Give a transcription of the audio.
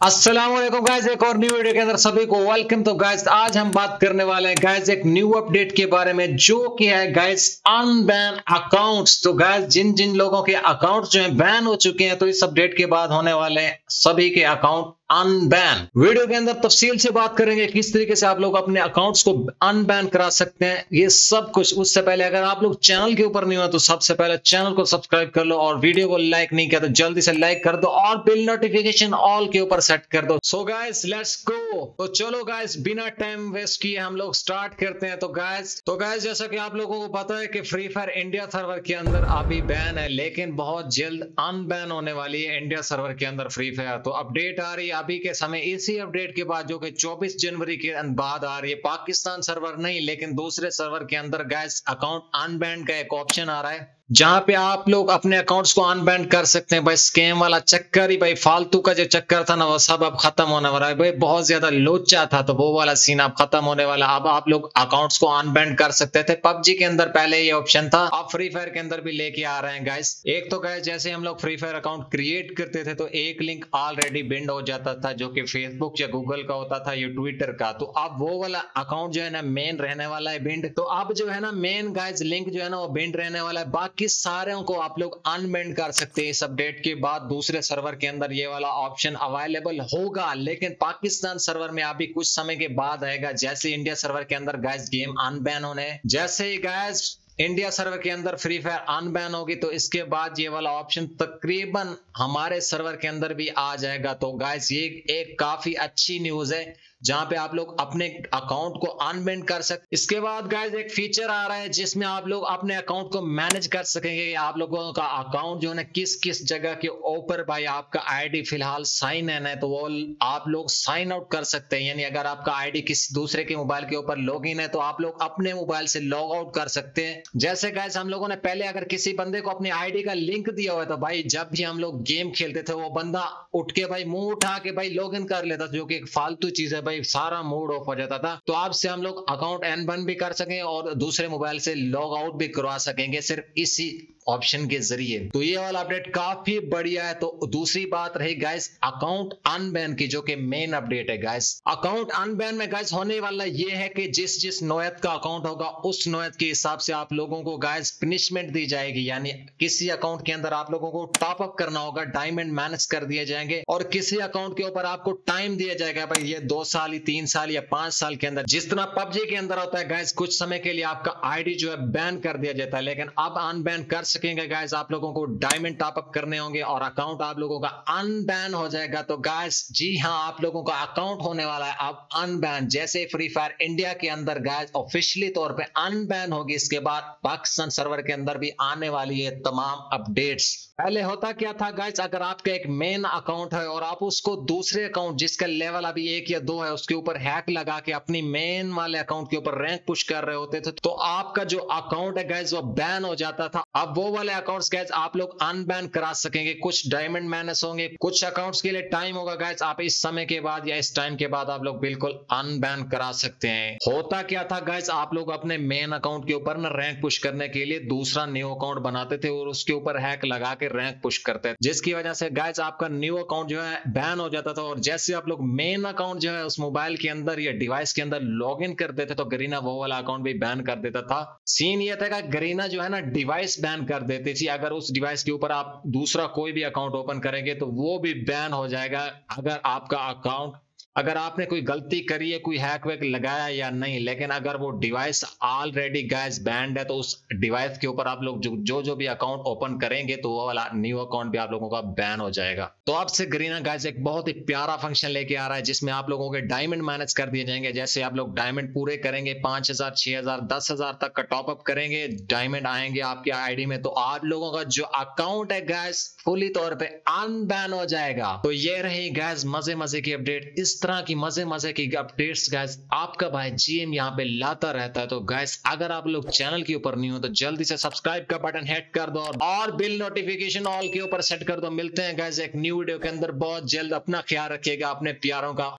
अस्सलामुअलैकुम गाइस, एक और न्यू वीडियो के अंदर सभी को वेलकम। तो गाइस आज हम बात करने वाले हैं गाइस एक न्यू अपडेट के बारे में, जो कि है गाइस अनबैन अकाउंट्स। तो गाइस जिन जिन लोगों के अकाउंट्स जो है बैन हो चुके हैं, तो इस अपडेट के बाद होने वाले हैं सभी के अकाउंट अनबैन। वीडियो के अंदर तफसील से बात करेंगे किस तरीके से आप लोग अपने अकाउंट्स को अनबैन करा सकते हैं, ये सब कुछ। उससे पहले अगर आप लोग चैनल के ऊपर नहीं हो तो सबसे पहले चैनल को सब्सक्राइब कर लो, और वीडियो को लाइक नहीं किया तो जल्दी से लाइक कर दो, और बिल नोटिफिकेशन ऑल के ऊपर सेट कर दो। So guys let's go. तो चलो गाइस बिना टाइम वेस्ट किए हम लोग स्टार्ट करते हैं। तो गाइस जैसा कि आप लोगों को पता है कि फ्री फायर इंडिया सर्वर के अंदर अभी बैन है, लेकिन बहुत जल्द अनबैन होने वाली है इंडिया सर्वर के अंदर फ्री फायर। तो अपडेट आ रही है अभी के समय, इसी अपडेट के बाद जो कि 24 जनवरी के बाद आ रही है। पाकिस्तान सर्वर नहीं लेकिन दूसरे सर्वर के अंदर गाइस अकाउंट अनबैन का एक ऑप्शन आ रहा है, जहां पे आप लोग अपने अकाउंट्स को अनबैन कर सकते हैं। भाई स्कैम वाला चक्कर ही, भाई फालतू का जो चक्कर था ना, वो सब अब खत्म होने वाला है। भाई बहुत ज्यादा लोचा था, तो वो वाला सीन अब खत्म होने वाला। अब आप लोग अकाउंट्स को अनबैन कर सकते थे। पबजी के अंदर पहले ये ऑप्शन था, अब फ्री फायर के अंदर भी लेके आ रहे हैं गाइस। एक तो गाइस जैसे हम लोग फ्री फायर अकाउंट क्रिएट करते थे तो एक लिंक ऑलरेडी बिंड हो जाता था, जो कि फेसबुक या गूगल का होता था या ट्विटर का। तो अब वो वाला अकाउंट जो है ना मेन रहने वाला है बिंड। तो अब जो है ना मेन गाइस लिंक जो है ना वो बिंड रहने वाला है। बाकी सारे को आप लोग अनबैंड कर सकते हैं। इस अपडेट के बाद दूसरे सर्वर के अंदर ये वाला ऑप्शन अवेलेबल होगा, लेकिन पाकिस्तान सर्वर में अभी कुछ समय के बाद आएगा। जैसे इंडिया सर्वर के अंदर गाइस गेम अनबैन होने, जैसे ही गाइस इंडिया सर्वर के अंदर फ्री फायर अनबैन होगी तो इसके बाद ये वाला ऑप्शन तकरीबन हमारे सर्वर के अंदर भी आ जाएगा। तो गाइस ये एक काफी अच्छी न्यूज है, जहां पे आप लोग अपने अकाउंट को अनबैन कर सकते। इसके बाद गाइस एक फीचर आ रहा है जिसमें आप लोग अपने अकाउंट को मैनेज कर सकेंगे। आप लोगों का अकाउंट जो है ना किस किस जगह के ऊपर भाई आपका आईडी फिलहाल साइन इन है, तो वो आप लोग साइन आउट कर सकते हैं। यानी अगर आपका आईडी किसी दूसरे के मोबाइल के ऊपर लॉग इन है तो आप लोग अपने मोबाइल से लॉग आउट कर सकते हैं। जैसे गाइस हम लोगों ने पहले अगर किसी बंदे को अपनी आईडी का लिंक दिया हुआ था, भाई जब भी हम लोग गेम खेलते थे वो बंदा उठ के भाई मुंह उठा के भाई लॉग इन कर लेता था, जो कि एक फालतू चीज है भाई, सारा मूड ऑफ हो जाता था। तो अब से हम लोग अकाउंट अनबैन भी कर सकेंगे और दूसरे मोबाइल से लॉग आउट भी करवा सकेंगे सिर्फ इसी ऑप्शन के जरिए। तो ये वाला अपडेट काफी बढ़िया है। तो दूसरी बात रही गाइस अकाउंट अनबैन की, जो कि मेन अपडेट है गाइस। अकाउंट अनबैन में गाइस होने वाला ये है कि जिस जिस नोयत का अकाउंट होगा उस नोयत के हिसाब से आप लोगों को गाइस पनिशमेंट दी जाएगी। यानी किसी अकाउंट के अंदर आप लोगों को टॉप अप करना होगा, डायमंड मैनेज कर दिए जाएंगे, और किसी अकाउंट के ऊपर आपको टाइम दिया जाएगा, भाई ये 2 साल 3 साल या 5 साल के अंदर। जिस तरह पबजी के अंदर होता है गाइस, कुछ समय के लिए आपका आईडी जो है बैन कर दिया जाता है, लेकिन अब अनबैन कर सकेंगे गाइस। आप लोगों को डायमंड टॉप अप करने होंगे और अकाउंट आप लोगों का अनबैन हो जाएगा। तो गाइस जी हाँ, आप लोगों का अकाउंट होने वाला है अब अनबैन। जैसे फ्री फायर इंडिया के अंदर गाइस ऑफिशियली तौर पे अनबैन होगी, इसके बाद पाकिस्तान सर्वर के अंदर भी आने वाली है तमाम अपडेट्स। पहले होता क्या था गाइस, अगर आपका एक मेन अकाउंट है और आप उसको दूसरे अकाउंट जिसका लेवल अभी 1 या 2 है उसके ऊपर हैक लगा के अपनी मेन वाले अकाउंट के ऊपर रैंक पुश कर रहे होते थे, तो आपका जो अकाउंट है गाइस वो बैन हो जाता था। अब वो वाले अकाउंट्स गाइस आप लोग अनबैन करा सकेंगे। कुछ डायमंड मैनेज होंगे, कुछ अकाउंट्स के लिए टाइम होगा गाइस। आप इस समय के बाद या इस टाइम के बाद आप लोग बिल्कुल अनबैन करा सकते हैं। होता क्या था गाइस, आप लोग अपने मेन अकाउंट के ऊपर ना रैंक पुश करने के लिए दूसरा न्यू अकाउंट बनाते थे और उसके ऊपर हैक लगा के रैंक पुश करते हैं, जिसकी वजह से गाइस आपका न्यू अकाउंट जो है बैन हो जाता था। और जैसे आप लोग मेन अकाउंट जो है उस मोबाइल के अंदर या डिवाइस के अंदर लॉगिन कर देते तो गरीना वो वाला अकाउंट भी बैन कर देता था। सीन ये था कि गरीना जो है ना डिवाइस बैन कर देती थी। अगर उस डिवाइस के ऊपर आप दूसरा कोई भी अकाउंट ओपन करेंगे तो वो भी बैन हो जाएगा। अगर आपका अकाउंट, अगर आपने कोई गलती करी है, कोई हैक वैक लगाया या नहीं, लेकिन अगर वो डिवाइस ऑलरेडी गाइस बैंड है तो उस डिवाइस के ऊपर आप लोग जो भी अकाउंट ओपन करेंगे तो वो वाला न्यू अकाउंट भी आप लोगों का बैन हो जाएगा। तो अब से गरीना गाइस एक बहुत ही प्यारा फंक्शन लेके आ रहा है, जिसमें आप लोगों के डायमंड मैनेज कर दिए जाएंगे। जैसे आप लोग डायमंड पूरे करेंगे, 5000 6000 10,000 तक का टॉप अप करेंगे, डायमंड आएंगे आपके आईडी में, तो आप लोगों का जो अकाउंट है गाइस फुली तौर पे अनबैन हो जाएगा। तो ये रही गाइस मजे मजे की अपडेट। इस तरह की मजे मजे की अपडेट्स गाइस आपका भाई जीएम यहाँ पे लाता रहता है। तो गाइस अगर आप लोग चैनल के ऊपर नहीं हो तो जल्दी से सब्सक्राइब का बटन हिट कर दो और बिल नोटिफिकेशन ऑल के ऊपर सेट कर दो। मिलते हैं गाइस एक न्यू वीडियो के अंदर बहुत जल्द। अपना ख्याल रखिएगा अपने प्यारों का।